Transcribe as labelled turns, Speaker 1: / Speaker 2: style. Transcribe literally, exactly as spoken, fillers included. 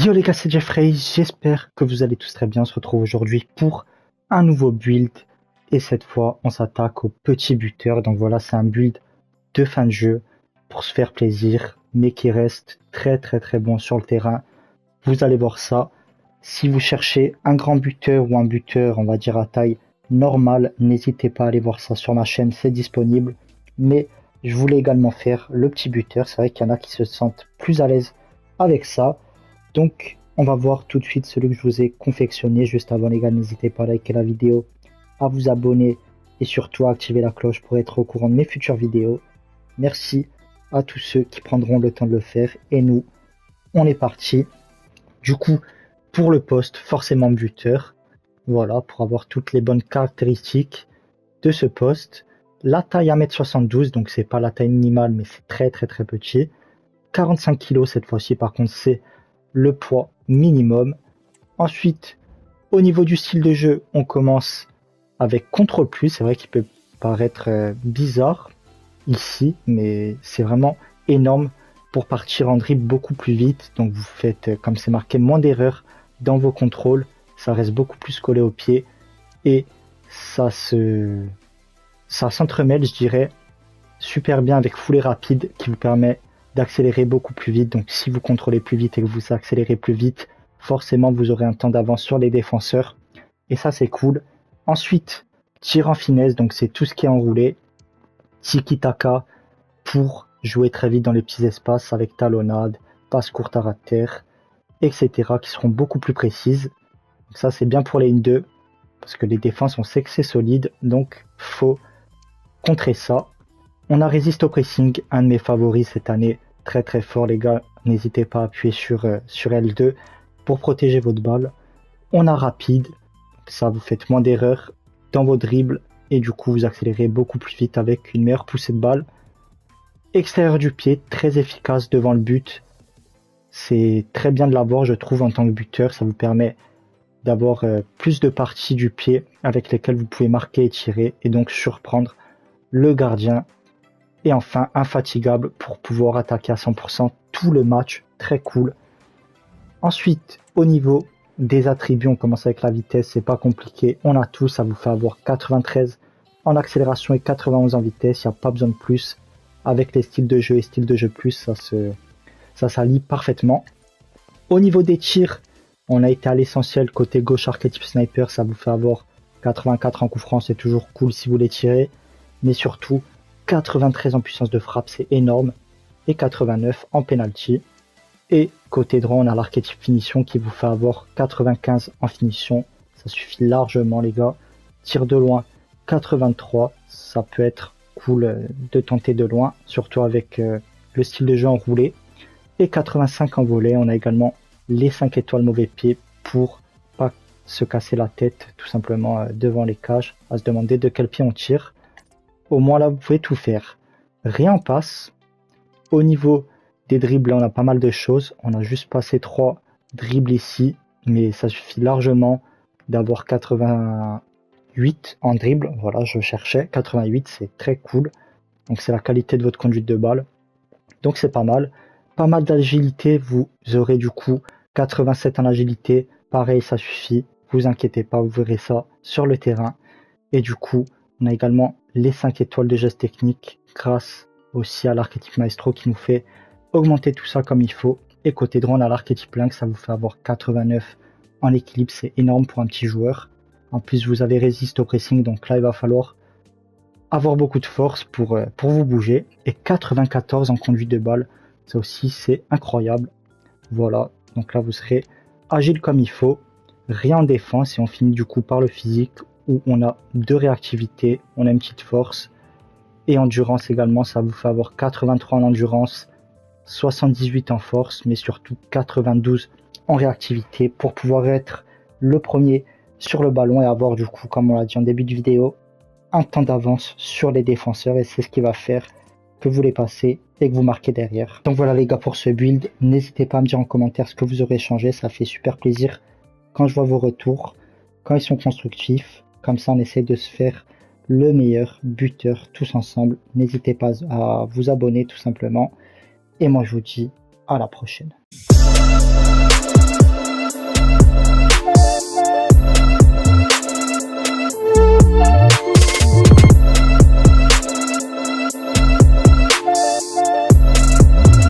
Speaker 1: Yo les gars, c'est Jeffrey, j'espère que vous allez tous très bien. On se retrouve aujourd'hui pour un nouveau build et cette fois on s'attaque au petit buteur. Donc voilà, c'est un build de fin de jeu pour se faire plaisir mais qui reste très très très bon sur le terrain. Vous allez voir ça. Si vous cherchez un grand buteur ou un buteur on va dire à taille normale, n'hésitez pas à aller voir ça sur ma chaîne, c'est disponible. Mais je voulais également faire le petit buteur, c'est vrai qu'il y en a qui se sentent plus à l'aise avec ça. Donc on va voir tout de suite celui que je vous ai confectionné. Juste avant les gars, n'hésitez pas à liker la vidéo, à vous abonner et surtout à activer la cloche pour être au courant de mes futures vidéos. Merci à tous ceux qui prendront le temps de le faire et nous, on est parti. Du coup, pour le poste, forcément buteur. Voilà, pour avoir toutes les bonnes caractéristiques de ce poste. La taille un mètre soixante-douze, donc c'est pas la taille minimale mais c'est très très très petit. quarante-cinq kilos cette fois-ci, par contre c'est le poids minimum. Ensuite, au niveau du style de jeu, on commence avec contrôle plus. C'est vrai qu'il peut paraître euh, bizarre ici, mais c'est vraiment énorme pour partir en dribble beaucoup plus vite. Donc vous faites, euh, comme c'est marqué, moins d'erreurs dans vos contrôles. Ça reste beaucoup plus collé au pied et ça se, ça s'entremêle, je dirais, super bien avec foulée rapide qui vous permet d'accélérer beaucoup plus vite. Donc si vous contrôlez plus vite et que vous accélérez plus vite, forcément vous aurez un temps d'avance sur les défenseurs et ça c'est cool. Ensuite, tir en finesse, donc c'est tout ce qui est enroulé. Tiki-taka pour jouer très vite dans les petits espaces avec talonnade, passe courte à ras de terre, et cetera qui seront beaucoup plus précises. Donc ça c'est bien pour les un deux parce que les défenses on sait que c'est solide, donc faut contrer ça. On a résiste au pressing, un de mes favoris cette année, très très fort les gars, n'hésitez pas à appuyer sur, euh, sur L deux pour protéger votre balle. On a rapide, ça vous faites moins d'erreurs dans vos dribbles et du coup vous accélérez beaucoup plus vite avec une meilleure poussée de balle. Extérieur du pied, très efficace devant le but, c'est très bien de l'avoir je trouve en tant que buteur, ça vous permet d'avoir euh, plus de parties du pied avec lesquelles vous pouvez marquer et tirer et donc surprendre le gardien. Et enfin, infatigable pour pouvoir attaquer à cent pour cent tout le match, très cool. Ensuite, au niveau des attributs, on commence avec la vitesse, c'est pas compliqué, on a tout, ça vous fait avoir quatre-vingt-treize en accélération et quatre-vingt-onze en vitesse, il n'y a pas besoin de plus. Avec les styles de jeu et styles de jeu plus, ça se, ça s'allie parfaitement. Au niveau des tirs, on a été à l'essentiel, côté gauche archétype sniper, ça vous fait avoir quatre-vingt-quatre en coup franc, c'est toujours cool si vous les tirez, mais surtout quatre-vingt-treize en puissance de frappe, c'est énorme, et quatre-vingt-neuf en penalty. Et côté droit, on a l'archétype finition qui vous fait avoir quatre-vingt-quinze en finition, ça suffit largement les gars. Tir de loin, quatre-vingt-trois, ça peut être cool de tenter de loin, surtout avec euh, le style de jeu enroulé. Et quatre-vingt-cinq en volée, on a également les cinq étoiles mauvais pied pour pas se casser la tête tout simplement euh, devant les cages, à se demander de quel pied on tire. Au moins là vous pouvez tout faire. Rien en passe. Au niveau des dribbles on a pas mal de choses. On a juste passé trois dribbles ici. Mais ça suffit largement d'avoir quatre-vingt-huit en dribble. Voilà je cherchais. quatre-vingt-huit c'est très cool. Donc c'est la qualité de votre conduite de balle. Donc c'est pas mal. Pas mal d'agilité. Vous aurez du coup quatre-vingt-sept en agilité. Pareil ça suffit. Vous inquiétez pas vous verrez ça sur le terrain. Et du coup on a également les cinq étoiles de gestes techniques grâce aussi à l'archétype maestro qui nous fait augmenter tout ça comme il faut. Et côté droit on a l'archétype lynx, ça vous fait avoir quatre-vingt-neuf en équilibre, c'est énorme pour un petit joueur. En plus vous avez résiste au pressing, donc là il va falloir avoir beaucoup de force pour, pour vous bouger. Et quatre-vingt-quatorze en conduite de balle, ça aussi c'est incroyable. Voilà, donc là vous serez agile comme il faut, rien en défense et on finit du coup par le physique où on a deux réactivités, on a une petite force et endurance également, ça vous fait avoir quatre-vingt-trois en endurance, soixante-dix-huit en force, mais surtout quatre-vingt-douze en réactivité pour pouvoir être le premier sur le ballon et avoir du coup, comme on l'a dit en début de vidéo, un temps d'avance sur les défenseurs et c'est ce qui va faire que vous les passez et que vous marquez derrière. Donc voilà les gars pour ce build, n'hésitez pas à me dire en commentaire ce que vous aurez changé, ça fait super plaisir quand je vois vos retours, quand ils sont constructifs. Comme ça, on essaie de se faire le meilleur buteur tous ensemble. N'hésitez pas à vous abonner tout simplement. Et moi, je vous dis à la prochaine.